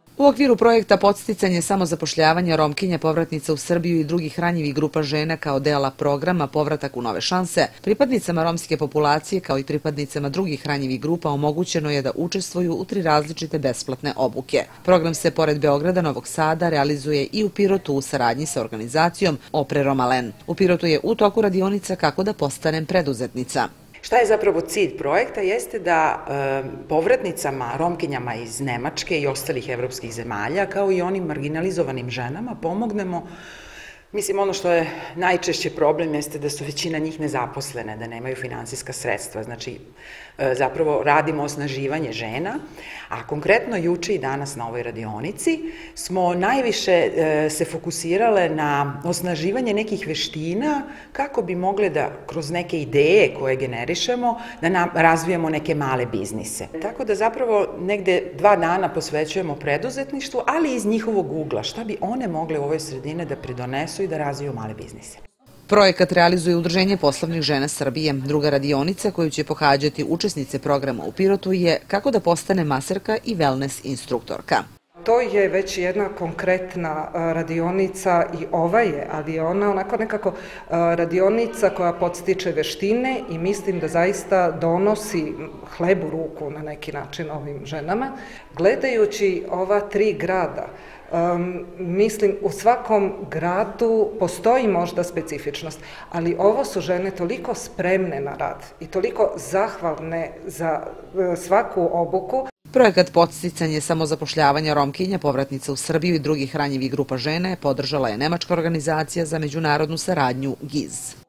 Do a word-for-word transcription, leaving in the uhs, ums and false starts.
U okviru projekta Podsticanje samozapošljavanja Romkinja povratnica u Srbiju i drugih ranjivih grupa žena kao dela programa Povratak u nove šanse, pripadnicama romske populacije kao i pripadnicama drugih ranjivih grupa omogućeno je da učestvuju u tri različite besplatne obuke. Program se pored Beograda, Novog Sada realizuje i u Pirotu u saradnji sa organizacijom Opre Romalen. U Pirotu je u toku radionica Kako da postanem preduzetnica. Šta je zapravo cilj projekta? Jeste da e, povratnicama, Romkinjama iz Nemačke i ostalih evropskih zemalja, kao i onim marginalizovanim ženama, pomognemo. Mislim, ono što je najčešće problem jeste da su većina njih nezaposlene, da nemaju finansijska sredstva. Znači, e, zapravo radimo osnaživanje žena, a konkretno juče i danas na ovoj radionici smo najviše e, se fokusirale na osnaživanje nekih veština kako bi mogle da kroz neke ideje koje generišemo da nam razvijemo neke male biznise. Tako da zapravo negde dva dana posvećujemo preduzetništvu, ali iz njihovog ugla, šta bi one mogle u ovoj sredine da pridonesu i da razviju male biznise. Projekat realizuje Udruženje poslovnih žena Srbije. Druga radionica koju će pohađati učesnice programa u Pirotu je Kako da postane maserka i wellness instruktorka. To je već jedna konkretna radionica i ova je, ali je ona onako nekako radionica koja podstiče veštine i mislim da zaista donosi hleb u ruku na neki način ovim ženama. Gledajući ova tri grada, Um, mislim, u svakom gradu postoji možda specifičnost, ali ovo su žene toliko spremne na rad i toliko zahvalne za uh, svaku obuku. Projekat Podsticanje samozapošljavanja Romkinja povratnica u Srbiju i drugih ranjivih grupa žene podržala je nemačka organizacija za međunarodnu saradnju G I Z.